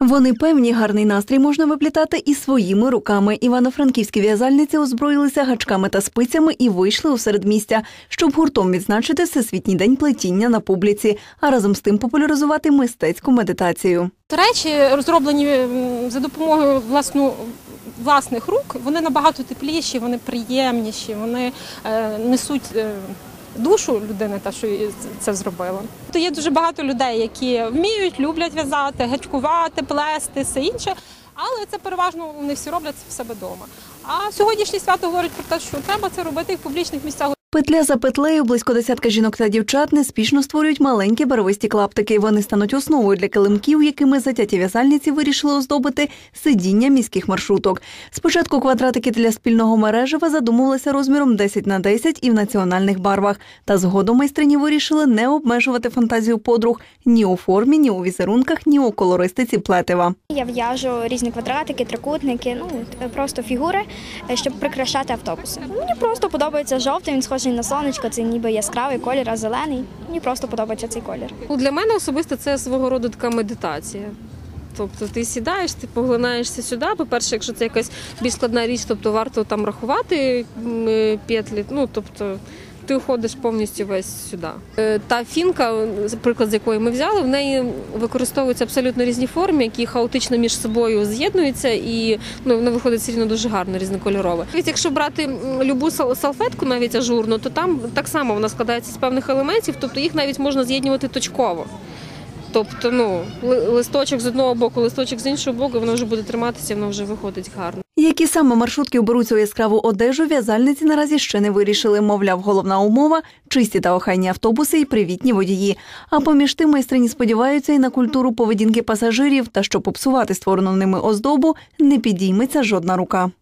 Вони певні, гарний настрій можна виплітати і своїми руками. Івано-франківські в'язальниці озброїлися гачками та спицями і вийшли у середмістя, щоб гуртом відзначити Всесвітній день плетіння на публіці, а разом з тим популяризувати мистецьку медитацію. Речі, розроблені за допомогою власних рук, вони набагато тепліші, вони приємніші, вони несуть душу людини, та, що це зробила. То є дуже багато людей, які вміють, люблять в'язати, гачкувати, плести, все інше, але це переважно вони всі роблять в себе вдома. А сьогоднішнє свято говорить про те, що треба це робити і в публічних місцях. Петля за петлею близько десятка жінок та дівчат неспішно створюють маленькі барвисті клаптики. Вони стануть основою для килимків, якими затяті в'язальниці вирішили оздобити сидіння міських маршруток. Спочатку квадратики для спільного мережева задумувалися розміром 10 на 10 і в національних барвах. Та згодом майстрині вирішили не обмежувати фантазію подруг ні у формі, ні у візерунках, ні у колористиці плетива. Я в'яжу різні квадратики, трикутники, просто фігури, щоб прикрашати автобуси. Мені просто подобається жовтий, він схожий на сонечко, це ніби яскравий колір, а зелений. Мені просто подобається цей колір. Для мене особисто це свого роду така медитація. Тобто ти сідаєш, ти поглинаєшся сюди. По-перше, якщо це якась більш складна річ, тобто варто там рахувати петлі, тобто ти уходиш повністю весь сюди. Та фінка, приклад з якої ми взяли, в неї використовуються абсолютно різні форми, які хаотично між собою з'єднуються, і воно виходить все рівно дуже гарно, різнокольорове. Якщо брати любу салфетку, навіть ажурну, то там так само вона складається з певних елементів, тобто їх навіть можна з'єднувати точково. Тобто, листочок з одного боку, листочок з іншого боку, воно вже буде триматися, воно вже виходить гарно. Які саме маршрутки оберуться у яскраву одежу, в'язальниці наразі ще не вирішили. Мовляв, головна умова – чисті та охайні автобуси і привітні водії. А поміж тим майстрині сподіваються і на культуру поведінки пасажирів, та що попсувати створену ними оздобу не підійметься жодна рука.